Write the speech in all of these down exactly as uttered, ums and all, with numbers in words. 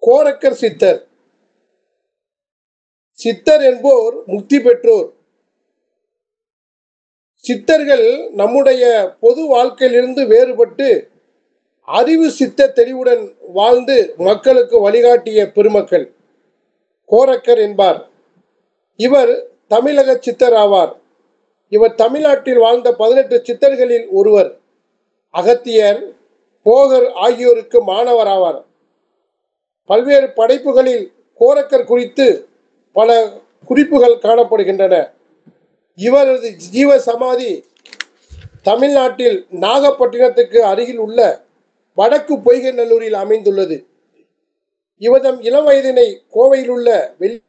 கோரக்கர் சித்தர். சித்தர் என்போர் முக்தி பெற்றோர். சித்தர்கள் நம்முடைய பொது வாழ்க்கையிலிருந்து வேறுபட்டு அறிவு சித்த தெளிவுடன் வாழ்ந்து மக்களுக்கு வழிகாட்டிய பெருமக்கள் கோரக்கர் என்பார். இவர் தமிழக சித்தர் ஆவார். இவர் தமிழ்நாட்டில் வாழ்ந்த பதினெட்டு சித்தர்களில் ஒருவர். அகத்தியர், போகர் ஆகியோருக்கு மாணவர் ஆவார். பல்வேறு படைப்புகளில் கோரக்கர் குறித்து பல குறிப்புகள் காணப்படுகின்றன. இவரது ஜீவ சமாதி தமிழ்நாட்டில் நாகப்பட்டினத்துக்கு அருகில் உள்ள வடக்கு பொய்கை நல்லூரில் அமைந்துள்ளது. இவரது இளம் வயதினை கோவையில் உள்ள வெள்ளி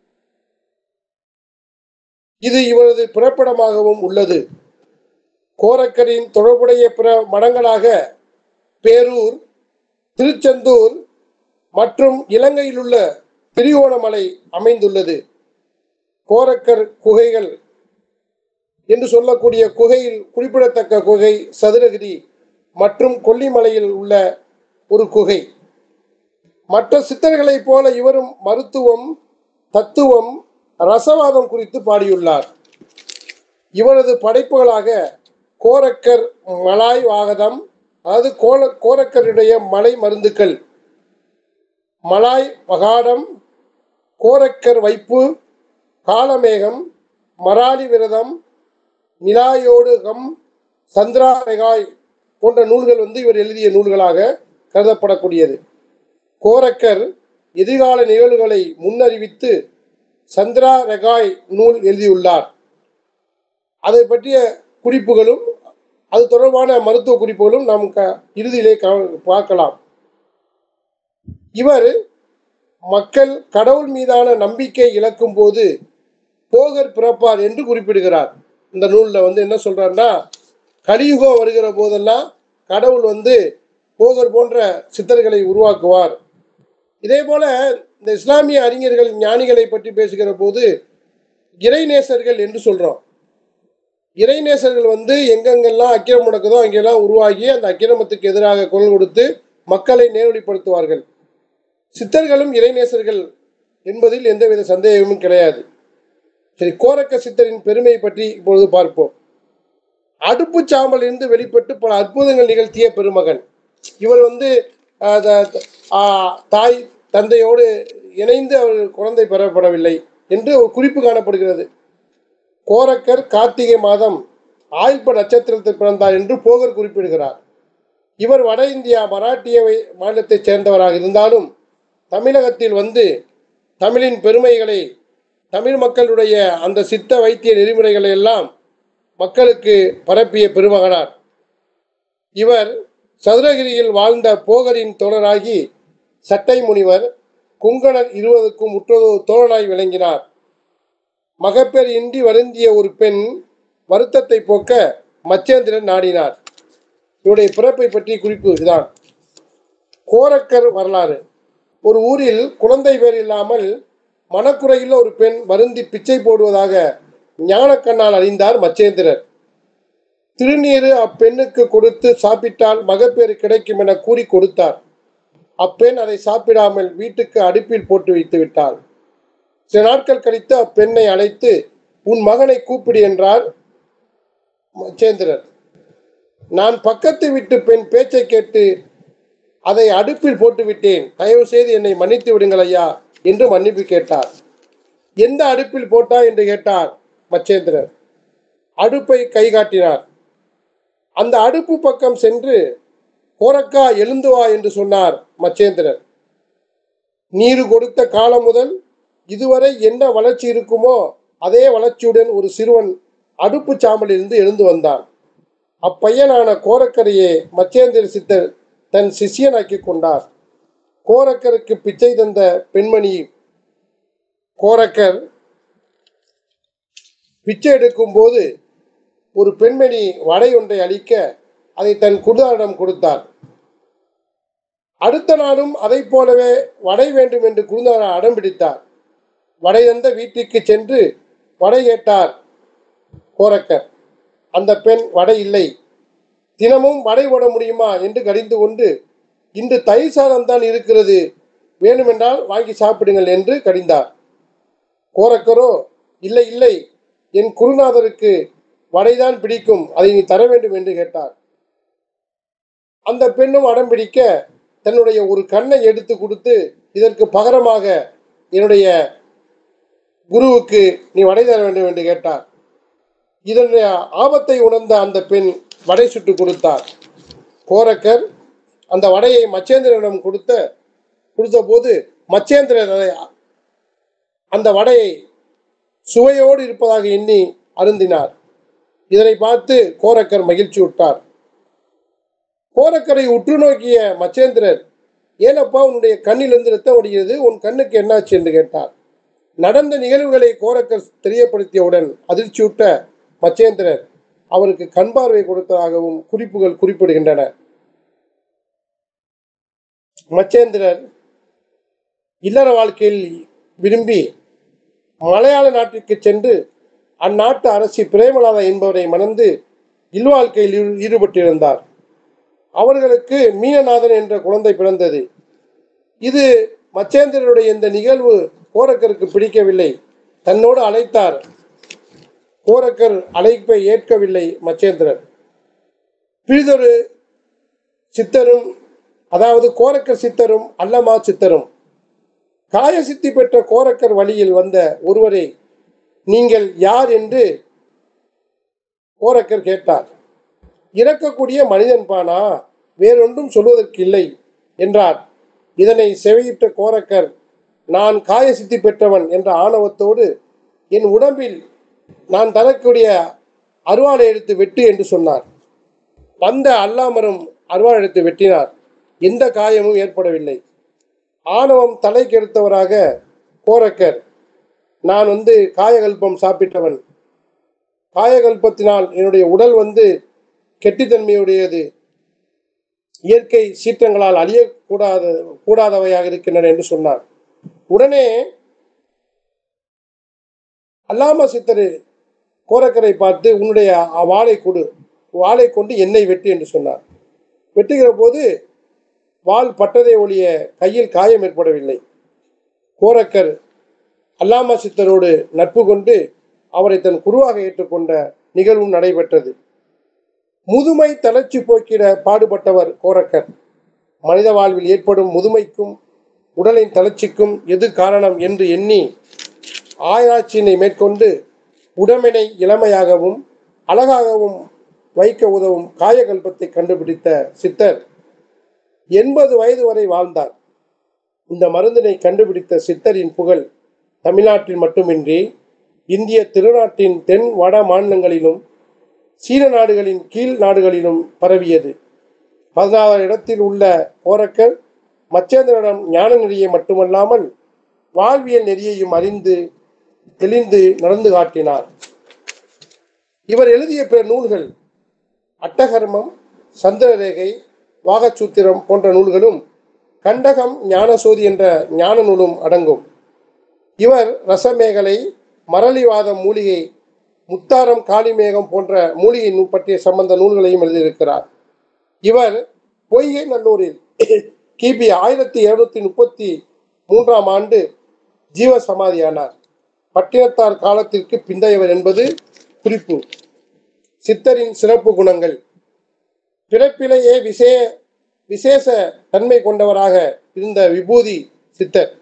இது இவரது பிறப்பிடமாகவும் உள்ளது. கோரக்கரின் தொடர்புடைய பிற மடங்களாக பேரூர், திருச்செந்தூர் மற்றும் இலங்கையில் உள்ள திரிகோணமலை அமைந்துள்ளது. கோரக்கர் குகைகள் என்று சொல்லக்கூடிய குகையில் குறிப்பிடத்தக்க குகை சதுரகிரி மற்றும் கொல்லிமலையில் உள்ள ஒரு குகை. மற்ற சித்தர்களைப் போல இவரும் மருத்துவம், தத்துவம், ரசவாதம் குறித்து பாடியுள்ளார். இவரது படைப்புகளாக கோரக்கர் மலாய் வாகதம், அதாவது கோல கோரக்கருடைய மலை மருந்துக்கள், மலாய் வகாடம், கோரக்கர் வைப்பு, காலமேகம், மராளி விரதம், நிலாயோடுகம், சந்திராரெகாய் போன்ற நூல்கள் வந்து இவர் எழுதிய நூல்களாக கருதப்படக்கூடியது. கோரக்கர் எதிர்கால நிகழ்வுகளை முன்னறிவித்து சந்திரா ரெகாய் நூல் எழுதியுள்ளார். அதை பற்றிய குறிப்புகளும் அது தொடர்பான மருத்துவ குறிப்புகளும் நாம் க இறுதியிலே பார்க்கலாம். இவர் மக்கள் கடவுள் மீதான நம்பிக்கை இழக்கும் போது போகர் பிறப்பார் என்று குறிப்பிடுகிறார். இந்த நூலில் வந்து என்ன சொல்றாருன்னா, கலியுகம் வருகிற போதெல்லாம் கடவுள் வந்து போகர் போன்ற சித்தர்களை உருவாக்குவார். இதே போல இந்த இஸ்லாமிய அறிஞர்கள் ஞானிகளை பற்றி பேசுகிற போது இறைநேசர்கள் என்று சொல்றோம். இறைநேசர்கள் வந்து எங்கெங்கெல்லாம் அக்கிரம் நடக்குதோ அங்கெல்லாம் உருவாகி அந்த அக்கிரமத்துக்கு எதிராக குரல் கொடுத்து மக்களை நேர்வழிப்படுத்துவார்கள். சித்தர்களும் இறைநேசர்கள் என்பதில் எந்தவித சந்தேகமும் கிடையாது. சரி, கோரக்க சித்தரின் பெருமை பற்றி இப்பொழுது பார்ப்போம். அடுப்பு சாம்பல் இருந்து வெளிப்பட்டு பல அற்புதங்கள் நிகழ்த்திய பெருமகன் இவர். வந்து தாய் தந்தையோடு இணைந்து அவர் குழந்தை பெறப்படவில்லை என்று ஒரு குறிப்பு காணப்படுகிறது. கோரக்கர் கார்த்திகை மாதம் ஆயில்ப நட்சத்திரத்தில் பிறந்தார் என்று போகர் குறிப்பிடுகிறார். இவர் வட இந்தியா மராட்டிய மாநிலத்தைச் சேர்ந்தவராக இருந்தாலும் தமிழகத்தில் வந்து தமிழின் பெருமைகளை, தமிழ் மக்களுடைய அந்த சித்த வைத்திய நெறிமுறைகளை எல்லாம் மக்களுக்கு பரப்பிய பெருமகனார். இவர் சதுரகிரியில் வாழ்ந்த போகரின் தோழராகி சட்டை முனிவர் குங்கணர் இருவருக்கும் உற்றொரு தோழனாய் விளங்கினார். மகப்பேறு இன்றி வருந்திய ஒரு பெண் வருத்தத்தை போக்க மச்சேந்திரன் நாடினார். இவருடைய பிறப்பை பற்றி குறிப்பு இதுதான். கோரக்கர் வரலாறு. ஒரு ஊரில் குழந்தை பேர் இல்லாமல் மனக்குறையில் ஒரு பெண் வருந்தி பிச்சை போடுவதாக ஞானக்கண்ணால் அறிந்தார் மச்சேந்திரர். திருநீரு அப்பெண்ணுக்கு கொடுத்து சாப்பிட்டால் மகப்பேறு கிடைக்கும் என கூறி கொடுத்தார். அப்பெண் அதை சாப்பிடாமல் வீட்டுக்கு அடுப்பில் போட்டு வைத்து விட்டாள். சில நாட்கள் கழித்து அப்பெண்ணை அழைத்து உன் மகனை கூப்பிடு என்றார் மச்சேந்திரர். நான் பக்கத்து வீட்டு பெண் பேச்சை கேட்டு அதை அடுப்பில் போட்டு விட்டேன், தயவு செய்து என்னை மன்னித்து விடுங்கள் ஐயா என்று மன்னிப்பு கேட்டார். எந்த அடுப்பில் போட்டா என்று கேட்டார் மச்சேந்திரர். அடுப்பை கை காட்டினார். அந்த அடுப்பு பக்கம் சென்று கோரக்கா எழுந்து வா என்று சொன்னார் மச்சேந்திரர். நீரு கொடுத்த காலம் முதல் இதுவரை என்ன வளர்ச்சி இருக்குமோ அதே வளர்ச்சியுடன் ஒரு சிறுவன் அடுப்பு சாம்பலிலிருந்து எழுந்து வந்தான். அப்பையனான கோரக்கரையே மச்சேந்திர சித்தர் தன் சிஷியனாக்கி கொண்டார். கோரக்கருக்கு பிச்சை தந்த பெண்மணி. கோரக்கர் பிச்சை எடுக்கும் போது ஒரு பெண்மணி வடை ஒன்றை அளிக்க அதை தன் குருதாரிடம் கொடுத்தார். அடுத்த நாளும் அதை போலவே வடை வேண்டும் என்று குருதாரர் அடம் பிடித்தார். வடை தந்த வீட்டுக்கு சென்று வடை கேட்டார் கோரக்கர். அந்த பெண் வடை இல்லை, தினமும் வடை போட முடியுமா என்று கடிந்து கொண்டு இன்று தயிர் சாதம் தான் இருக்கிறது, வேண்டுமென்றால் வாங்கி சாப்பிடுங்கள் என்று கடிந்தார். கோரக்கரோ, இல்லை இல்லை, என் குருநாதருக்கு வடைதான் பிடிக்கும், அதை நீ தர வேண்டும் என்று கேட்டார். அந்த பெண்ணும் அடம் பிடிக்க தன்னுடைய ஒரு கண்ணை எடுத்து கொடுத்து, இதற்கு பகரமாக என்னுடைய குருவுக்கு நீ வடை தர வேண்டும் என்று கேட்டார். இதனுடைய ஆபத்தை உணர்ந்த அந்த பெண் வடை சுட்டு கொடுத்தார். கோரக்கர் அந்த வடையை மச்சேந்திரனிடம் கொடுத்த கொடுத்த போது மச்சேந்திரன் அந்த வடையை சுவையோடு இருப்பதாக எண்ணி அருந்தினார். இதனை பார்த்து கோரக்கர் மகிழ்ச்சி விட்டார். கோரக்கரை உற்று நோக்கிய மச்சேந்திரர், ஏனப்பா உன்னுடைய கண்ணிலிருந்து ரத்தம் வடிகிறது, உன் கண்ணுக்கு என்னாச்சு என்று கேட்டார். நடந்த நிகழ்வுகளை கோரக்கர் தெரியப்படுத்தியவுடன் அதிர்ச்சியுட்ட மச்சேந்திரர் அவருக்கு கண் பார்வை கொடுத்ததாகவும் குறிப்புகள் குறிப்பிடுகின்றன. மச்சேந்திரர் இல்லற வாழ்க்கையில் விரும்பி மலையாள நாட்டிற்கு சென்று அந்நாட்டு அரசி பிரேமலாதா என்பவரை மணந்து இல்வாழ்க்கையில் ஈடுபட்டிருந்தார். அவர்களுக்கு மீனநாதன் என்ற குழந்தை பிறந்தது. இது மச்சேந்திரனுடைய இந்த நிகழ்வு கோரக்கருக்கு பிடிக்கவில்லை. தன்னோடு அழைத்தார். கோரக்கர் அழைப்பை ஏற்கவில்லை மச்சேந்திரர். பிரிதொரு சித்தரும், அதாவது கோரக்கர் சித்தரும் அல்லமா சித்தரும் காய சித்தி பெற்ற கோரக்கர் வழியில் வந்த ஒருவரை, நீங்கள் யார் என்று கோரக்கர் கேட்டார். இறக்கக்கூடிய மனிதன் பானா, வேறொன்றும் சொல்வதற்கு இல்லை என்றார். இதனை செவியிட்ட கோரக்கர், நான் காய சித்தி பெற்றவன் என்ற ஆணவத்தோடு, என் உடம்பில் நான் தரக்கூடிய அருவாளை எடுத்து வெட்டு என்று சொன்னார். வந்த அல்லாமரும் அருவாள் எடுத்து வெட்டினார். எந்த காயமும் ஏற்படவில்லை. ஆணவம் தலை கெடுத்தவராக கோரக்கர், நான் வந்து காயகல்பம் சாப்பிட்டவன், காயகல்பத்தினால் என்னுடைய உடல் வந்து கெட்டித்தன்மையுடையது, இயற்கை சீற்றங்களால் அழியக்கூடாத கூடாதவையாக இருக்கின்றன என்று சொன்னார். உடனே அல்லாம சித்தர் கோரக்கரை பார்த்து, உன்னுடைய வாளை கொடு, வாளை கொண்டு என்னை வெட்டு என்று சொன்னார். வெட்டுகிற போது வாள் பட்டதை ஒழிய கையில் காயம் ஏற்படவில்லை. கோரக்கர் அல்லாம சித்தரோடு நட்பு கொண்டு அவரை தன் குருவாக ஏற்றுக்கொண்ட நிகழ்வும் நடைபெற்றது. முதுமை தளர்ச்சி போக்கிட பாடுபட்டவர் கோரக்கர். மனித வாழ்வில் ஏற்படும் முதுமைக்கும் உடலின் தளர்ச்சிக்கும் எது காரணம் என்று எண்ணி ஆராய்ச்சியினை மேற்கொண்டு உடம்பினை இளமையாகவும் அழகாகவும் வைக்க உதவும் காயகல்பத்தை கண்டுபிடித்த சித்தர் எண்பது வயது வரை வாழ்ந்தார். இந்த மருந்தினை கண்டுபிடித்த சித்தரின் புகழ் தமிழ்நாட்டில் மட்டுமின்றி இந்திய திருநாட்டின் தென் வட மாநிலங்களிலும் சீன நாடுகளின் கீழ் நாடுகளிலும் பரவியது. பதினாறாம் இடத்தில் உள்ள கோரக்கர் மச்சேந்திரனிடம் ஞான நெறியை மட்டுமல்லாமல் வாழ்வியல் நெறியையும் அறிந்து தெளிந்து நடந்து காட்டினார். இவர் எழுதிய பிற நூல்கள் அட்டகர்மம், சந்திரரேகை, வாகச்சூத்திரம் போன்ற நூல்களும் கண்டகம், ஞானசோதி என்ற ஞான நூலும் அடங்கும். இவர் ரசமேகலை, மரளிவாதம் மூலிகை, முத்தாரம், காளிமேகம் போன்ற மூலிகை நூல் பற்றிய சம்பந்த நூல்களையும் எழுதியிருக்கிறார். இவர் பொய்கை நல்லூரில் கிபி ஆயிரத்தி இருநூத்தி முப்பத்தி மூன்றாம் ஆண்டு ஜீவ சமாதியானார். பட்டினத்தார் காலத்திற்கு பிந்தையவர் என்பது குறிப்பு. சித்தரின் சிறப்பு குணங்கள். பிறப்பிலேயே விசே விசேஷ தன்மை கொண்டவராக இருந்த விபூதி சித்தர்.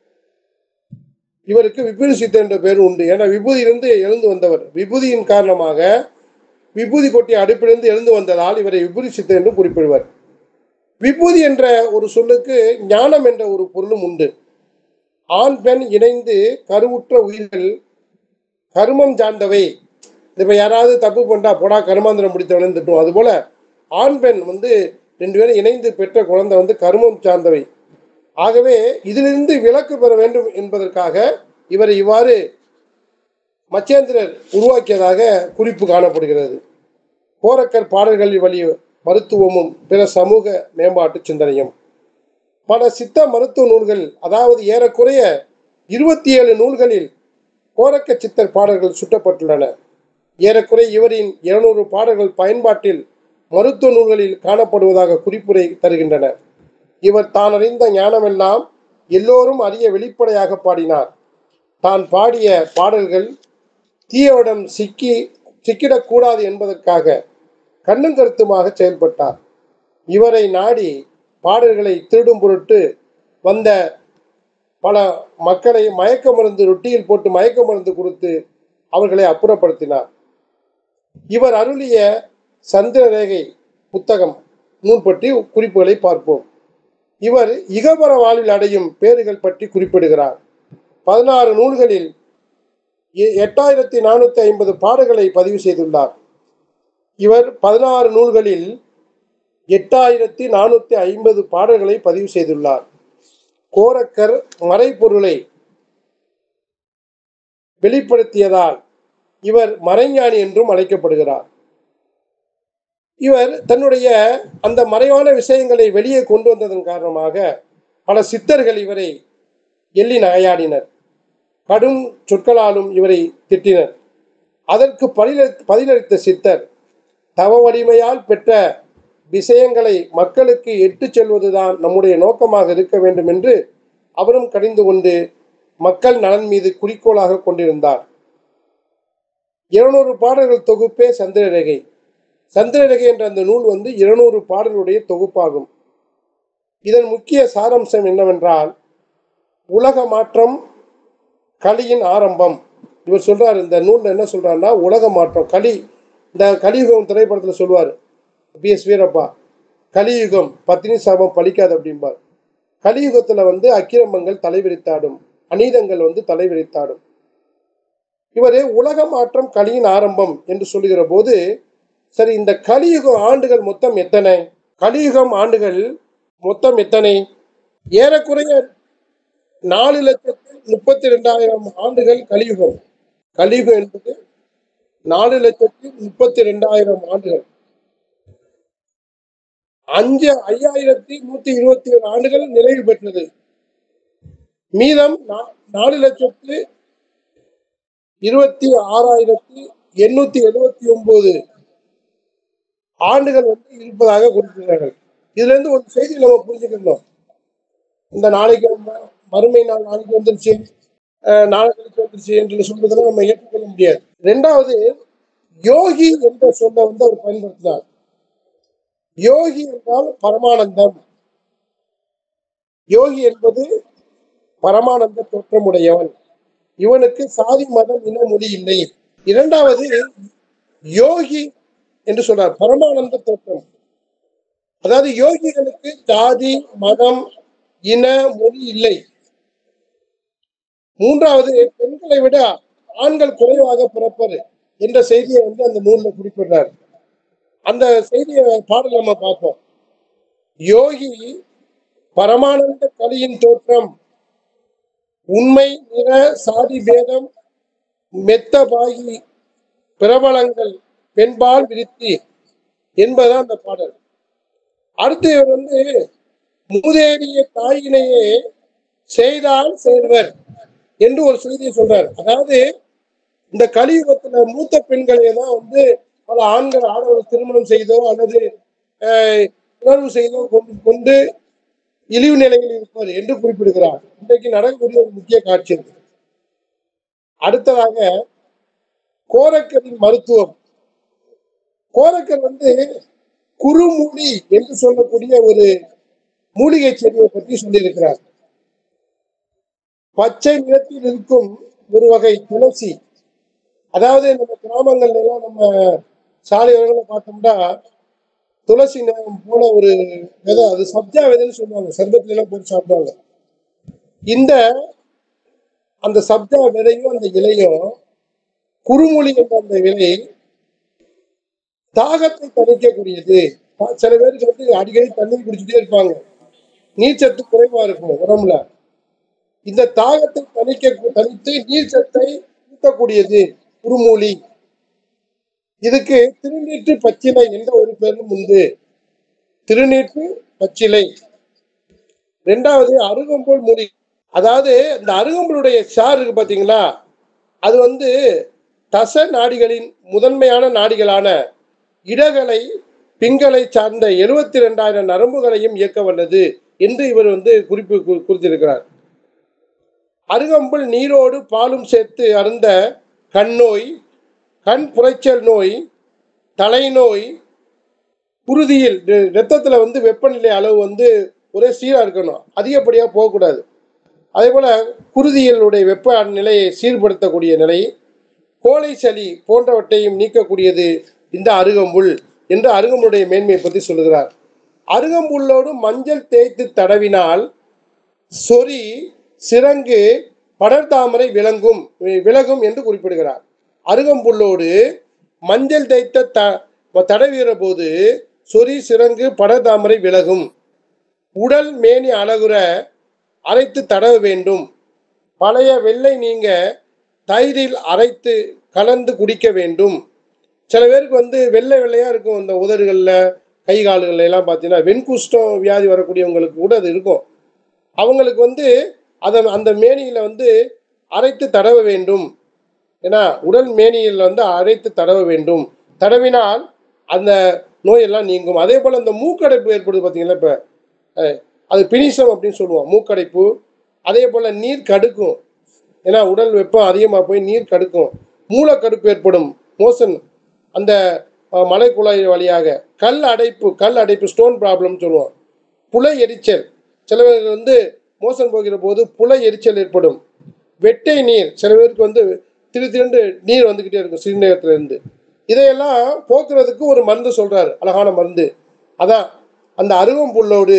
இவருக்கு விபூதி சித்தர் என்ற பெயர் உண்டு. ஏன்னா விபூதியிலிருந்து எழுந்து வந்தவர். விபூதியின் காரணமாக விபூதி கொட்டிய அடுப்பிலிருந்து எழுந்து வந்ததால் இவரை விபூதி சித்தர் என்று குறிப்பிடுவர். விபூதி என்ற ஒரு சொல்லுக்கு ஞானம் என்ற ஒரு பொருளும் உண்டு. ஆண் பெண் இணைந்து கருவுற்ற உயிர்கள் கருமம் சார்ந்தவை. இப்ப யாராவது தப்பு பண்ணா போடா கருமாந்திரம் முடித்தவன் திட்டும். அது போல ஆண் பெண் வந்து ரெண்டு பேரும் இணைந்து பெற்ற குழந்தை வந்து கருமம் சார்ந்தவை. ஆகவே இதிலிருந்து விலக்கு பெற வேண்டும் என்பதற்காக இவரை இவ்வாறு மச்சேந்திரர் உருவாக்கியதாக குறிப்பு காணப்படுகிறது. கோரக்கர் பாடல்களில் வழி மருத்துவமும் பிற சமூக மேம்பாட்டு சிந்தனையும். பல சித்த மருத்துவ நூல்கள், அதாவது ஏறக்குறைய இருபத்தி ஏழு நூல்களில் கோரக்க சித்தர் பாடல்கள் சுட்டப்பட்டுள்ளன. ஏறக்குறைய இவரின் இருநூறு பாடல்கள் பயன்பாட்டில் மருத்துவ நூல்களில் காணப்படுவதாக குறிப்புரை தருகின்றன. இவர் தான் அறிந்த ஞானமெல்லாம் எல்லோரும் அறிய வெளிப்படையாக பாடினார். தான் பாடிய பாடல்கள் தீயவிடம் சிக்கி சிக்கிடக்கூடாது என்பதற்காக கண்ணும் கருத்துமாக செயல்பட்டார். இவரை நாடி பாடல்களை திருடும் பொருட்டு வந்த பல மக்களை மயக்க மருந்து ரொட்டியில் போட்டு மயக்க மருந்து கொடுத்து அவர்களை அப்புறப்படுத்தினார். இவர் அருளிய சந்திரரேகை புத்தகம் நூல் பற்றி குறிப்புகளை பார்ப்போம். இவர் இகபர வாழ்வில் அடையும் பேறுகள் பற்றி குறிப்பிடுகிறார். பதினாறு நூல்களில் எட்டாயிரத்தி நானூத்தி ஐம்பது பாடல்களை பதிவு செய்துள்ளார். இவர் பதினாறு நூல்களில் எட்டாயிரத்தி நானூத்தி ஐம்பது பாடல்களை பதிவு செய்துள்ளார். கோரக்கர் மறைபொருளை வெளிப்படுத்தியதால் இவர் மறைஞானி என்றும் அழைக்கப்படுகிறார். இவர் தன்னுடைய அந்த மறைவான விஷயங்களை வெளியே கொண்டு வந்ததன் காரணமாக பல சித்தர்கள் இவரை எள்ளி நகையாடினர். கடும் சொற்களாலும் இவரை திட்டினர். அதற்கு பதிலளித்த சித்தர் தவ வலிமையால் பெற்ற விஷயங்களை மக்களுக்கு எட்டு செல்வதுதான் நம்முடைய நோக்கமாக இருக்க வேண்டும் என்று அவரும் கடிந்து கொண்டு மக்கள் நலன் மீது குறிக்கோளாக கொண்டிருந்தார். இருநூறு பாடல்கள் தொகுப்பே சந்திரரேகை. சந்திரரேகை என்ற அந்த நூல் வந்து இருநூறு பாடலுடைய தொகுப்பாகும். இதன் முக்கிய சாராம்சம் என்னவென்றால், உலக மாற்றம் கலியின் ஆரம்பம். இவர் சொல்றார், இந்த நூல்ல என்ன சொல்றாருன்னா, உலக மாற்றம் களி. இந்த கலியுகம் திரைப்படத்துல சொல்லுவார் பி எஸ் வீரப்பா, கலியுகம் பத்தினி சாபம் பலிக்காது அப்படிம்பார். கலியுகத்துல வந்து அக்கிரமங்கள் தலைவிரித்தாடும், அநீதங்கள் வந்து தலைவிரித்தாடும். இவரே உலக மாற்றம் கலியின் ஆரம்பம் என்று சொல்லுகிற போது, சரி இந்த கலியுக ஆண்டுகள் மொத்தம் எத்தனை? கலியுகம் ஆண்டுகள் மொத்தம் எத்தனை? ஏறக்குறைய நாலு லட்சத்தி முப்பத்தி ரெண்டாயிரம் ஆண்டுகள் கலியுகம். கலியுகம் என்பது நாலு லட்சத்தி முப்பத்தி ரெண்டாயிரம் ஆண்டுகள். அஞ்சு ஐயாயிரத்தி நூத்தி இருபத்தி ஏழு ஆண்டுகள் நிறைவு பெற்றது. மீதம் நாலு லட்சத்து இருபத்தி ஆறாயிரத்தி எண்ணூத்தி எழுபத்தி ஒன்பது ஆண்டுகள் வந்து இருப்பதாக குறிப்பிடுகிறார்கள். இதுல இருந்து ஒரு செய்தி நம்ம புரிஞ்சுக்கணும். இந்த நாளைக்கு மறுமை நாள் நாளைக்கு வந்துருச்சு, நாளைக்கு வந்துருச்சு என்று சொல்றதெல்லாம் நம்ம ஏற்றுக்கொள்ள முடியாது. ரெண்டாவது, யோகி என்ற சொல்ல வந்து அவர் பயன்படுத்தினார். யோகி என்றால் பரமானந்தம். யோகி என்பது பரமானந்த தோற்றமுடையவன். இவனுக்கு சாதி மதம் இன மொழி இல்லை. இரண்டாவது, யோகி என்று சொல்றார், பரமானந்த தோற்றம். அதாவது யோகிகளுக்கு ஜாதி மதம் இன மொழி இல்லை. மூன்றாவது, பெண்களை விட ஆண்கள் குறைவாக பிறப்பர் என்ற செய்தியை வந்து அந்த நூல்ல குறிப்பிடுறார். அந்த செய்தியை பாடல் நம்ம பார்ப்போம். யோகி பரமானந்த கலியின் தோற்றம், உண்மை நிற சாதி பேதம் மெத்த பாகி பிரபலங்கள் பெண்பால் விருத்தி என்பதுதான் அந்த பாடல். அடுத்து இவர் வந்து மூதேறிய தாயினையே செய்தால் சேர்வர் என்று ஒரு செய்தியை சொல்றார். அதாவது இந்த கலியுகத்துல மூத்த பெண்களை தான் வந்து பல ஆண்கள் ஆடவர் திருமணம் செய்தோ அல்லது உணர்வு செய்தோ கொண்டு கொண்டு இழிவு நிலையில் இருப்பார் என்று குறிப்பிடுகிறார். இன்றைக்கு நடக்கக்கூடிய ஒரு முக்கிய காட்சி. அடுத்ததாக கோரக்கரின் மருத்துவம். கோரக்கர் வந்து குறுமூலி என்று சொல்லக்கூடிய ஒரு மூலிகை செடியை பற்றி சொல்லியிருக்கிறார். பச்சை நிறத்தில் இருக்கும் ஒரு வகை துளசி. அதாவது நம்ம கிராமங்கள்ல எல்லாம் நம்ம சாலைகளை பார்த்தோம்னா துளசி நேரம் போல ஒரு விதை, அது சப்ஜா விதைன்னு சொல்லுவாங்க, சர்பத்துல எல்லாம் போட்டு சாப்பிடுவாங்க. இந்த அந்த சப்ஜா விதையும் அந்த இலையும் குறுமொழி என்ற அந்த விலை தாகத்தை தணிக்கக்கூடியது. சில பேருக்கு வந்து அடிக்கடி தண்ணீர் குடிச்சுட்டே இருப்பாங்க, நீர்ச்சத்து குறைவா இருக்கும் உடம்புல. இந்த தாகத்தை தணிக்க தணித்து நீர்ச்சத்தை ஊட்டக்கூடியது குறுமூலி. இதுக்கு திருநீற்று பச்சிலை என்ற ஒரு பேரும் உண்டு. திருநீற்று பச்சிலை. ரெண்டாவது அருகம்புல் மூலிகை. அதாவது இந்த அருகம்புலுடைய சாறு இருக்கு பாத்தீங்களா, அது வந்து தச நாடிகளின் முதன்மையான நாடிகளான இடகளை பிங்களை சார்ந்த எழுபத்தி ரெண்டாயிரம் நரம்புகளையும் இயக்க வல்லது என்று இவர் வந்து குறிப்பு குறித்திருக்கிறார். அருகம்புல் நீரோடு பாலும் சேர்த்து அருந்த கண் நோய், கண் புரைச்சல் நோய், தலைநோய், குருதியில் இரத்தத்தில் வந்து வெப்பநிலை அளவு வந்து ஒரே சீராக இருக்கணும், அதிகப்படியாக போகக்கூடாது. அதே போல் குருதியிலுடைய வெப்ப நிலையை சீர்படுத்தக்கூடிய நிலை, கோழை சளி போன்றவற்றையும் நீக்கக்கூடியது இந்த அருகம்புல் என்று அருகம்புல்லுடைய மேன்மையை பற்றி சொல்லுகிறார். அருகம்புல்லோடு மஞ்சள் தேய்த்து தடவினால் சொறி, சிரங்கு, படர்தாமரை விளங்கும் விலகும் என்று குறிப்பிடுகிறார். அருகம்புல்லோடு மஞ்சள் தேய்த்த த தடவுகிற போது சொறி, சிரங்கு, படர்தாமரை விலகும். உடல் மேனி அழகுற அரைத்து தடவ வேண்டும். பழைய வெள்ளை நீங்க தயிரில் அரைத்து கலந்து குடிக்க வேண்டும். சில பேருக்கு வந்து வெள்ளை வெள்ளையா இருக்கும் இந்த உதடுகளில், கை கால்கள் எல்லாம் பார்த்தீங்கன்னா வெண்குஷ்டம் வியாதி வரக்கூடியவங்களுக்கு கூட அது இருக்கும். அவங்களுக்கு வந்து அதை அந்த மேனியில் வந்து அரைத்து தடவ வேண்டும். ஏன்னா உடல் மேனியில் வந்து அரைத்து தடவ வேண்டும். தடவினால் அந்த நோயெல்லாம் நீங்கும். அதே போல் இந்த மூக்கடைப்பு ஏற்படுது பார்த்தீங்களா, இப்போ அது பினிசம் அப்படின்னு சொல்லுவோம், மூக்கடைப்பு. அதே போல் நீர் கடுக்கும், ஏன்னா உடல் வெப்பம் அதிகமாக போய் நீர் கடுக்கும். மூலக்கடுப்பு ஏற்படும், மோசன் அந்த மலை குழாய் வழியாக. கல் அடைப்பு, கல் அடைப்பு ஸ்டோன் ப்ராப்ளம் சொல்லுவோம். புலை எரிச்சல், சில பேருக்கு வந்து மோசன் போகிற போது புலை எரிச்சல் ஏற்படும். வெட்டை நீர், சில பேருக்கு வந்து திரு திரண்டு நீர் வந்துக்கிட்டே இருக்கும் சிறுநீரகத்திலிருந்து. இதையெல்லாம் போக்குறதுக்கு ஒரு மருந்து சொல்கிறார், அழகான மருந்து. அதான் அந்த அருகம்புல்லோடு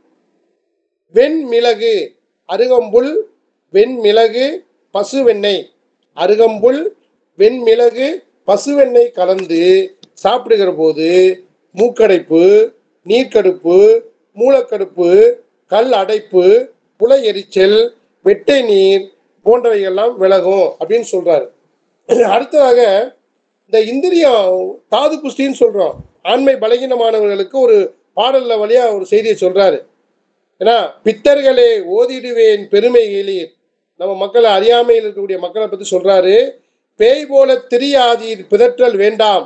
வெண்மிளகு, அருகம்புல், வெண்மிளகு, பசுவெண்ணெய், அருகம்புல், வெண்மிளகு, பசுவெண்ணெய் கலந்து சாப்பிடுகிற போது மூக்கடைப்பு, நீர்க்கடுப்பு, மூலக்கடுப்பு, கல் அடைப்பு, புலை எரிச்சல், வெட்டை நீர் போன்றவைகள்லாம் விலகும் அப்படின்னு சொல்றாரு. அடுத்ததாக இந்த இந்திரியம் தாது புஷ்டின்னு சொல்றோம், ஆண்மை பலகீனமானவர்களுக்கு ஒரு பாடல்ல வழியா ஒரு செய்தியை சொல்றாரு. ஏன்னா பித்தர்களே ஓதிடுவேன் பெருமை கேளீர், நம்ம மக்களை அறியாமையில் இருக்கக்கூடிய மக்களை பத்தி சொல்றாரு. பேய் போல திரியாதீர் பிதற்றல் வேண்டாம்,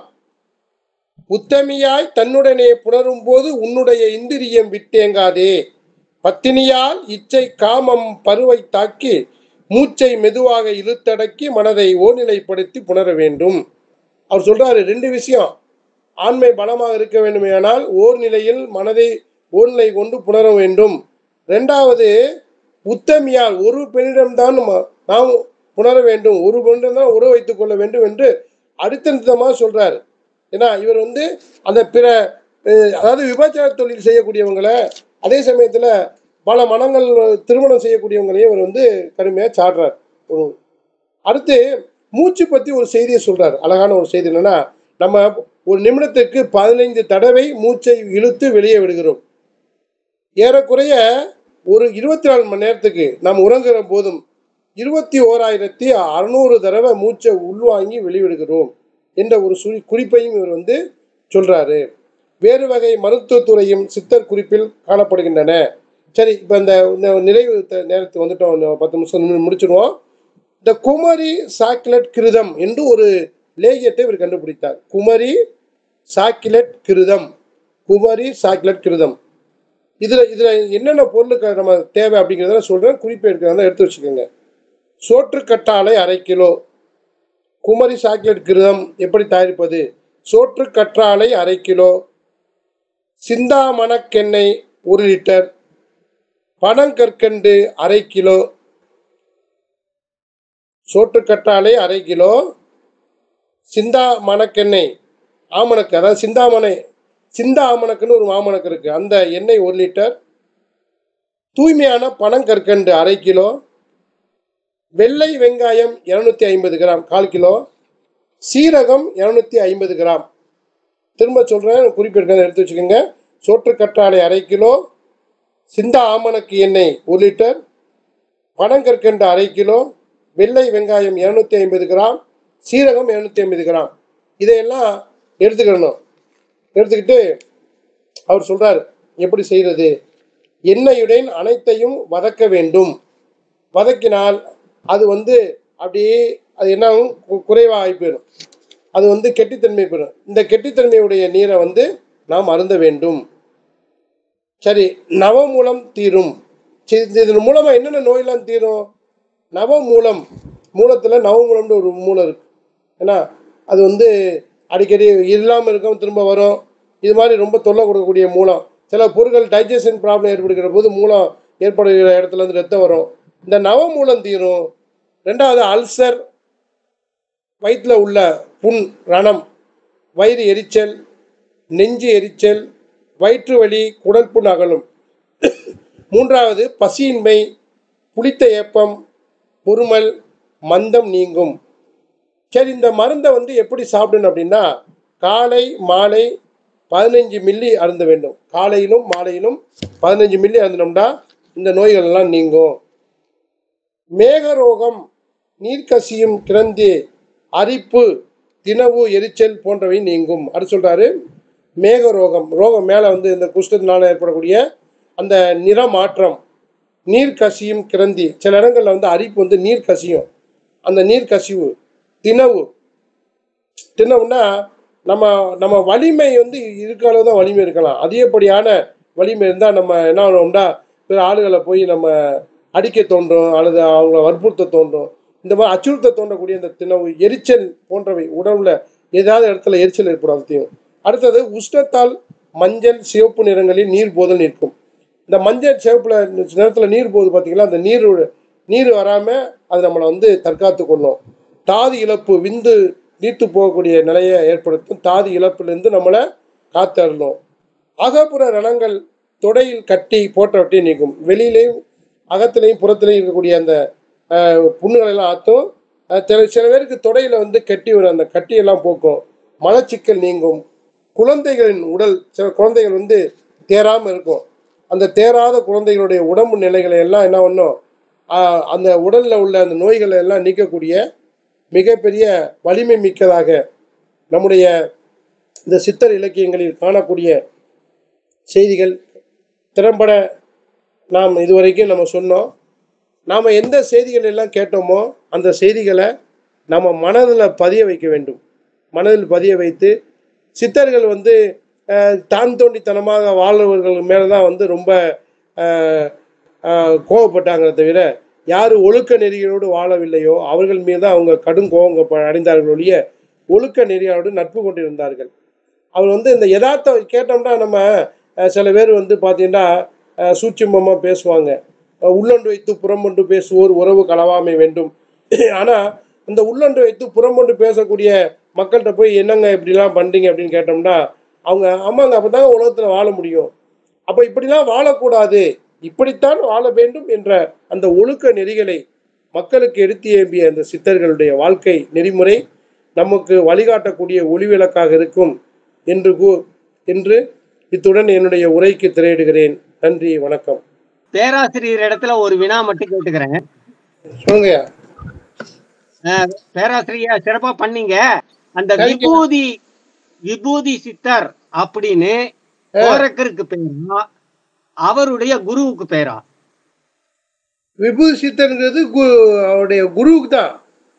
உத்தமியாய் தன்னுடனே புணரும் போது உன்னுடைய இந்திரியம் விட்டேங்காதே, பத்தினியால் இச்சை காமம் பருவை தாக்கி மூச்சை மெதுவாக இழுத்தடக்கி மனதை ஓர்நிலைப்படுத்தி புணர வேண்டும். அவர் சொல்றாரு ரெண்டு விஷயம். ஆண்மை பலமாக இருக்க வேண்டுமேனால் ஓர் நிலையில் மனதை ஓர்நிலை கொண்டு புணர வேண்டும். ரெண்டாவது, உத்தமியால் ஒரு பெண்ணிடம்தான் நாம் புணர வேண்டும், ஒரு பெண்ணிடம் தான் உறவு வைத்துக் கொள்ள வேண்டும் என்று அடுத்தமாக சொல்றாரு. ஏன்னா இவர் வந்து அந்த பிற அதாவது விபச்சார தொழில் செய்யக்கூடியவங்களை, அதே சமயத்தில் பல மனங்கள் திருமணம் செய்யக்கூடியவங்களையும் இவர் வந்து கடுமையாக சாடுறார். அடுத்து மூச்சு பற்றி ஒரு செய்தியை சொல்றார், அழகான ஒரு செய்தி. என்னன்னா, நம்ம ஒரு நிமிடத்துக்கு பதினைந்து தடவை மூச்சை இழுத்து வெளியே விடுகிறோம். ஏறக்குறைய ஒரு இருபத்தி நாலு மணி நேரத்துக்கு நாம் உறங்குற போதும் இருபத்தி ஓராயிரத்தி அறுநூறு தடவை மூச்சை உள்வாங்கி வெளிவிடுகிறோம் என்ற ஒரு சுழி குறிப்பையும் இவர் வந்து சொல்றாரு. வேறு வகை மருத்துவத்துறையும் சித்தர் குறிப்பில் காணப்படுகின்றன. சரி, இப்போ இந்த நிறைவு நேரத்துக்கு வந்துட்டோம், பத்து நிமிஷம் முடிச்சிடுவோம். இந்த குமரி சாக்கிலட் கிருதம் என்று ஒரு லேகியத்தை இவர் கண்டுபிடித்தார். குமரி சாக்கிலட் கிருதம், குமரி சாக்கிலட் கிருதம். இதில் இதில் என்னென்ன பொருளுக்கு நம்ம தேவை அப்படிங்கிறத சொல்கிறேன், குறிப்பு எடுக்கிறதா எடுத்து வச்சுக்கோங்க. சோற்றுக்கற்றாழை அரை கிலோ. குமரி சாக்கிலட் கிருதம் எப்படி தயாரிப்பது? சோற்றுக்கற்றாழை அரை கிலோ, சிந்தாமணக்கெண்ணெய் ஒரு லிட்டர், பனங்கற்கண்டு அரை கிலோ. சோற்றுக்கற்றாழை அரை கிலோ, சிந்தா மணக்கெண்ணெய் ஆமணக்கு, அதாவது சிந்தாமணை சிந்தா ஆமணக்குன்னு ஒரு மாமணக்கு இருக்கு, அந்த எண்ணெய் ஒரு லிட்டர், தூய்மையான பனங்கற்கண்டு அரை கிலோ, வெள்ளை வெங்காயம் இருநூத்தி ஐம்பது கிராம் கால் கிலோ, சீரகம் இருநூத்தி ஐம்பது கிராம். திரும்ப சொல்றேன், குறிப்பிட்டு எடுத்து வச்சுக்கோங்க. சோற்றுக்கற்றாழை அரை கிலோ, சிந்தா ஆமணக்கு எண்ணெய் ஒரு லிட்டர், பனங்கற்கண்டு அரை கிலோ, வெள்ளை வெங்காயம் இருநூத்தி ஐம்பது கிராம், சீரகம் இருநூத்தி ஐம்பது கிராம். இதையெல்லாம் எடுத்துக்கணும். எடுத்துக்கிட்டு அவர் சொல்றாரு எப்படி செய்யறது. எண்ணெயுடன் அனைத்தையும் வதக்க வேண்டும். வதக்கினால் அது வந்து அப்படியே அது என்ன குறைவாகி போயிடும், அது வந்து கெட்டித்தன்மை பெறும். இந்த கெட்டித்தன்மையுடைய நீரை வந்து நாம் அருந்த வேண்டும். சரி, நவமூலம் தீரும். இதன் மூலமா என்னென்ன நோயெல்லாம் தீரும்? நவமூலம், மூலத்தில் நவமூலம்னு ஒரு மூலம் இருக்குது. ஏன்னா அது வந்து அடிக்கடி இல்லாமல் இருக்கும், திரும்ப வரும். இது மாதிரி ரொம்ப தொல்லை கொடுக்கக்கூடிய மூலம். சில பொருட்கள் டைஜஷன் ப்ராப்ளம் ஏற்படுகிற போது மூலம் ஏற்படுகிற இடத்துல வந்து ரத்தம் வரும். இந்த நவமூலம் தீரும். ரெண்டாவது அல்சர், வயிற்றில் உள்ள புண், ரணம், வயிறு எரிச்சல், நெஞ்சு எரிச்சல், வயிற்று வலி, குடற்புண் அகலும். மூன்றாவது பசியின்மை, புளித்த ஏப்பம், பொறுமல், மந்தம் நீங்கும். சரி, இந்த மருந்தை வந்து எப்படி சாப்பிடணும் அப்படின்னா, காலை மாலை பதினஞ்சு மில்லி அருந்த வேண்டும். காலையிலும் மாலையிலும் பதினஞ்சு மில்லி அருந்தினோம்னா இந்த நோய்கள் எல்லாம் நீங்கும். மேகரோகம், நீர்க்கசியும் கிரந்தி, அரிப்பு, தினவு, எரிச்சல் போன்றவை நீங்கும். அது சொல்றாரு. மேகரோகம், ரோகம் மேலே வந்து இந்த குஷ்டத்தினால ஏற்படக்கூடிய அந்த நிற மாற்றம், நீர் கசியும் கிரந்தி, சில இடங்களில் வந்து அரிப்பு வந்து நீர் கசியும், அந்த நீர் கசிவு. தினவு, தினவுன்னா நம்ம நம்ம வலிமை வந்து இருக்க அளவு தான் வலிமை இருக்கலாம். அதிகப்படியான வலிமை இருந்தால் நம்ம என்ன ஆகணும்னா பிற ஆளுகளை போய் நம்ம அடிக்க தோன்றும், அல்லது அவங்கள வற்புறுத்த தோன்றும். இந்த மாதிரி அச்சுறுத்த தோன்றக்கூடிய இந்த தினவு, எரிச்சல் போன்றவை, உடம்புல ஏதாவது இடத்துல எரிச்சல் ஏற்படும் அவசியம். அடுத்தது உஷ்ணத்தால் மஞ்சள் சிவப்பு நிறங்களில் நீர் போதல் நிற்கும். இந்த மஞ்சள் சிவப்புல நிறத்தில் நீர் போகுது பார்த்தீங்களா, அந்த நீர் நீர் வராமல் அது நம்மளை வந்து தற்காத்து கொள்ளும். தாது இழப்பு, விந்து நீர்த்து போகக்கூடிய நிலையை ஏற்படுத்தும். தாது இழப்பிலிருந்து நம்மளை காத்தரணும். அகப்புற ரணங்கள், தொடையில் கட்டி போன்றவற்றை நீக்கும். வெளியிலையும் அகத்திலையும் புறத்திலையும் இருக்கக்கூடிய அந்த புண்ணுகளெல்லாம் ஆற்றும். சில பேருக்கு தொடையில் வந்து கட்டி வரும், அந்த கட்டியெல்லாம் போக்கும். மலச்சிக்கல் நீங்கும். குழந்தைகளின் உடல், சில குழந்தைகள் வந்து தேராமல் இருக்கும். அந்த தேராத குழந்தைகளுடைய உடம்பு நிலைகளை எல்லாம் என்ன பண்ணும், அந்த உடலில் உள்ள அந்த நோய்களை எல்லாம் நீக்கக்கூடிய மிகப்பெரிய வலிமை மிக்கதாக நம்முடைய இந்த சித்தர் இலக்கியங்களில் காணக்கூடிய செய்திகள் திறம்பட நாம் இதுவரைக்கும் நம்ம சொன்னோம். நாம் எந்த செய்திகள் எல்லாம் கேட்டோமோ அந்த செய்திகளை நம்ம மனதில் பதிய வைக்க வேண்டும். மனதில் பதிய வைத்து சித்தர்கள் வந்து தான் தோண்டித்தனமாக வாழ்வர்கள் மேலே தான் வந்து ரொம்ப கோபப்பட்டாங்களே தவிர, யார் ஒழுக்க நெறிகளோடு வாழவில்லையோ அவர்கள் மீது தான் அவங்க கடும் கோபம் அடைந்தார்கள் ஒழிய ஒழுக்க நெறியோடு நட்பு கொண்டிருந்தார்கள். அவர் வந்து இந்த யதார்த்த கேட்டோம்னா நம்ம சில பேர் வந்து பார்த்தீங்கன்னா சூட்சுமமாக பேசுவாங்க. உள்ளொன்று வைத்து புறமொன்று பேசுவோர் உறவு களவாமை வேண்டும். ஆனால் இந்த உள்ளொன்று வைத்து புறமொன்று பேசக்கூடிய மக்கள்கிட்ட போய் என்னங்க இப்படிலாம் பண்ணுறீங்க அப்படின்னு கேட்டோம்னா அவங்க ஆமாங்க அப்போ தாங்க உலகத்தில் வாழ முடியும், அப்போ இப்படிலாம் வாழக்கூடாது, இப்படித்தான் வாழ வேண்டும் என்ற அந்த ஒழுக்க நெறிகளை மக்களுக்கு எடுத்து ஏம்பிய அந்த சித்தர்களுடைய வாழ்க்கை நெறிமுறை நமக்கு வழிகாட்டக்கூடிய ஒளிவிளக்காக இருக்கும் என்று என்று இத்துடன் என்னுடைய உரைக்கு திரையிடுகிறேன். நன்றி, வணக்கம். பேராசிரியர் இடத்துல ஒரு வினா மட்டும் கேட்டுக்கிறேன். சொல்லுங்க. பேராசிரியர் சிறப்பா பண்ணீங்க. அந்த விபூதி விபூதி சித்தர் அப்படின்னு கோரக்கருக்கு பேரா, அவருடைய குருவுக்கு பேரா? விபூதி சித்தர்ங்கிறது அவருடைய குருவுக்கு தான்.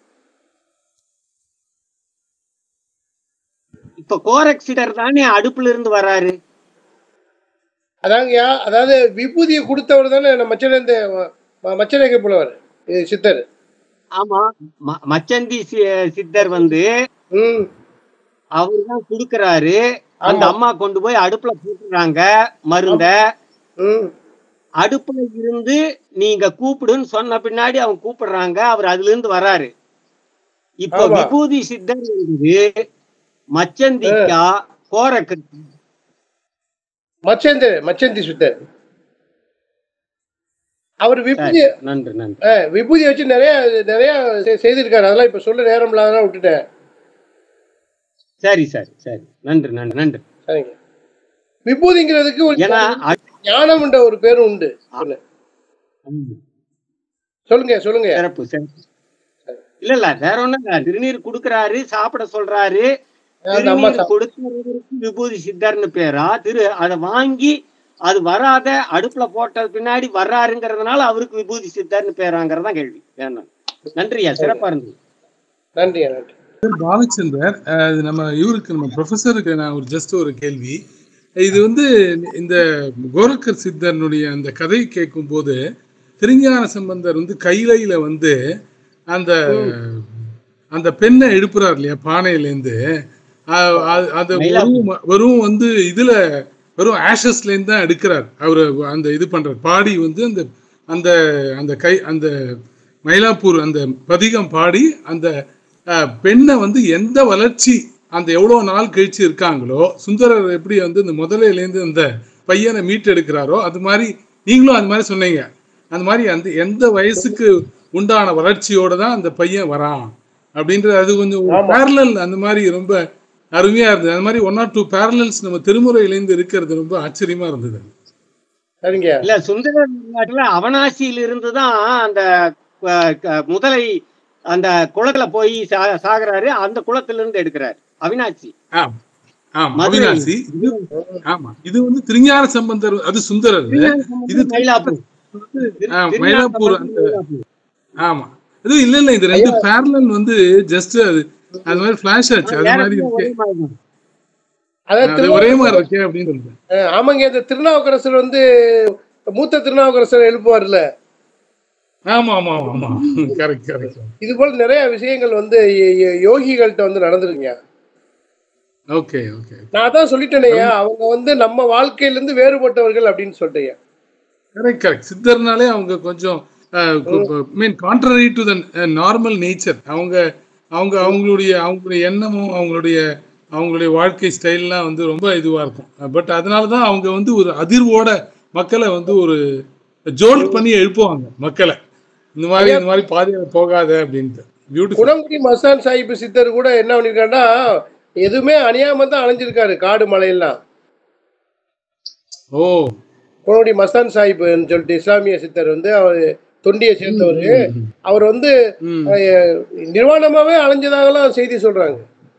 இப்ப கோரக் சித்தர் தானே அடுப்புல இருந்து வர்றாரு. அதாங்கய்யா, அதாவது விபூதியை கொடுத்தவர் தானே மச்சனந்த மச்சனகை புலவர் சித்தர். ஆமா, மச்சந்தி சித்தர் வந்து அவரு தான் கொடுக்கறாரு. அந்த அம்மா கொண்டு போய் அடுப்புல போட்டுறாங்க மருந்த. அடுப்புல இருந்து நீங்க கூப்பிடுன்னு சொன்ன பின்னாடி அவங்க கூப்பிடுறாங்க, அவர் அதுல இருந்து வராரு. இப்ப விபூதி சித்தர் என்பது மச்சந்திக்கா கோரக்கு? மச்சந்தி மச்சந்தி சித்தர் அவர் விபூதி நன்றி நன்றி விபூதி வச்சு நிறைய நிறைய செய்திருக்காரு. அதெல்லாம் இப்ப சொல்ல நேரம் இல்லாததான் விட்டுட்டேன். சரி சரி சரி நன்றி நன்றி நன்றி. சரிங்க. விபூதிங்கிறதுக்கு ஒரு ஞானம் என்ற ஒரு பேரும் உண்டு. சொல்லுங்க சொல்லுங்க. சிறப்பு சிறப்பு. இல்ல இல்ல வேற ஒண்ணு, திருநீர் குடுக்கறாரு, சாப்பிட சொல்றாரு. விபூதி சித்தர்னு பேரா? திரு அதை வாங்கி அது வராத அடுப்புல போட்ட பின்னாடி வர்றாருங்கிறதுனால அவருக்கு விபூதி சித்தர்னு பேராங்கிறதா கேள்வி. நன்றியா, சிறப்பா இருந்தது. நன்றியா நன்றி. பாலச்சந்தர், நம்ம இவருக்கு நம்ம ப்ரொஃபஸருக்கு நான் ஒரு ஜஸ்ட் ஒரு கேள்வி. இது வந்து இந்த கோரக்கர் சித்தர்னுடைய அந்த கதை கேட்கும் போது திருஞான சம்பந்தர் வந்து கைலையில வந்து அந்த அந்த பெண்ணை எழுப்புறாரு இல்லையா பானையிலேருந்து, அது வெறும் வெறும் வந்து இதுல வெறும் ஆஷஸ்ல இருந்து தான் எடுக்கிறார் அவரு. அந்த இது பண்றாரு பாடி வந்து அந்த அந்த அந்த கை அந்த மயிலாப்பூர் அந்த பதிகம் பாடி அந்த பெண்ணை வந்து எந்த வளர்ச்சி அந்த எவ்வளவு நாள் கழிச்சு இருக்காங்களோ, சுந்தரர் எப்படி வந்து இந்த முதலையிலேருந்து அந்த பையனை மீட்டெடுக்கிறாரோ அது மாதிரி நீங்களும் அது மாதிரி சொன்னீங்க. அந்த மாதிரி அந்த எந்த வயசுக்கு உண்டான வளர்ச்சியோட தான் அந்த பையன் வரான் அப்படின்றது அது கொஞ்சம் பேரலல் அந்த மாதிரி ரொம்ப அருமையா இருந்தது. அந்த மாதிரி ஒன் ஆர் டூ பேரலல்ஸ் நம்ம திருமுறையிலேருந்து இருக்கிறது ரொம்ப ஆச்சரியமா இருந்தது. இல்ல சுந்தர அவனாசியில இருந்துதான் அந்த முதலை அந்த குளத்துல போய் சாகுறாரு, அந்த குளத்துல இருந்து எடுக்கிறாரு அவினாசி. அவினாசி ஆமா. இது வந்து திருஞான சம்பந்தர், அது சுந்தரர், இது மயிலாப்பூர். மயிலாப்பூர் ஆமா. இது இல்ல இல்ல இது ரெண்டு பேரலல் வந்து ஜஸ்ட் அது அந்த மாதிரி ஃபிளாஷ் ஆச்சு. அது மாதிரி இருக்கு, ஒரே மாதிரி இருக்கு அப்படின்னு. ஆமாங்க, இந்த திருநாவுக்கரசர் வந்து மூத்த திருநாவுக்கரசர் எழுப்புவார்ல. ஆமா ஆமா ஆமா கரெக்ட் கரெக்ட். இது போல நிறைய விஷயங்கள் வந்து யோகிகள்கிட்ட வந்து நடந்துருங்க. Okay okay. நான் அதான் சொல்லிட்டேனையா, அவங்க வந்து நம்ம வாழ்க்கையில இருந்து வேறுபட்டவர்கள் அப்படின்னு சொல்லிட்டேன். Correct correct. சித்தர்னாலே அவங்க கொஞ்சம் mean contrary to the normal nature. அவங்க அவங்க அவங்களுடைய அவங்களுடைய எண்ணமும் அவங்களுடைய அவங்களுடைய வாழ்க்கை ஸ்டைல்லாம் வந்து ரொம்ப இதுவா இருக்கும். பட் அதனாலதான் அவங்க வந்து ஒரு அதிர்வோட மக்களை வந்து ஒரு ஜோல்ட் பண்ணி எழுப்புவாங்க மக்களை, இந்த மாதிரி இந்த மாதிரி பாதையில போகாத அப்படின்ட்டு. குணங்குடி மஸ்தான் சாஹிப் சித்தர் கூட என்ன பண்ணிருக்காருன்னா, எதுவுமே அணியாம தான் அணைஞ்சிருக்காரு காடு மலையெல்லாம். ஓ, குணங்குடி மஸ்தான் சாஹிப் சொல்லிட்டு இஸ்லாமிய சித்தர் வந்து அவர் தொண்டியை சேர்ந்தவர். அவர் வந்து நிர்வாணமாவே அலைஞ்சதாகலாம் செய்தி சொல்றாங்க.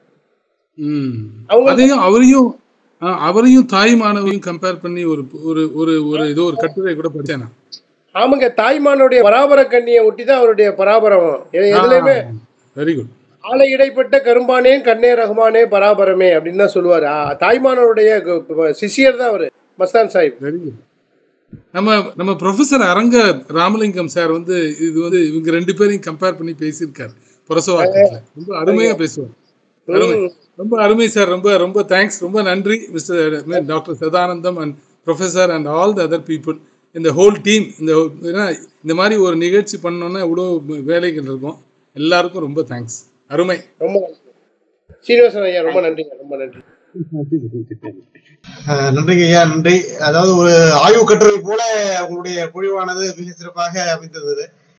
அதையும் அவரையும் அவரையும் தாய்மானவையும் கம்பேர் பண்ணி ஒரு ஒரு ஒரு ஏதோ ஒரு கட்டுரை கூட படிச்சேன். ஆமாங்க, தாய்மானுடைய பராபர கண்ணியை ஒட்டிதான் அவருடைய பராபரம். எதுலையுமே வெரி குட். ஆலை இடைப்பட்ட கரும்பானே கண்ணே ரகுமானே பராபரமே அப்படின்னு தான் சொல்லுவாரு. தாய்மானுடைய சிஷியர் தான் அவரு மஸ்தான் சாஹிப். Very good. நம்ம நம்ம ப்ரொஃபசர் அரங்க ராமலிங்கம் சார் வந்து இது வந்து இவங்க ரெண்டு பேரையும் கம்பேர் பண்ணி பேசியிருக்காரு புரசவாக்கத்துல. ரொம்ப அருமையா பேசுவார். அருமை, ரொம்ப அருமை சார். ரொம்ப ரொம்ப தேங்க்ஸ், ரொம்ப நன்றி mister doctor Sadanandam and professor and all the other people இந்த ஹோல் டீம். இந்த இந்த மாதிரி ஒரு நிகழ்ச்சி பண்ணோன்னா இவ்வளோ வேலைகள் இருக்கும். எல்லாருக்கும் ரொம்ப தேங்க்ஸ். அருமை. ரொம்ப சீனிவாசன் ஐயா ரொம்ப நன்றிங்க. ரொம்ப நன்றி. நன்றிங்க ஐயா, நன்றி. அதாவது ஒரு ஆய்வு கட்டுரை போல உங்களுடைய பொழிவானது மிக சிறப்பாக அமைந்தது.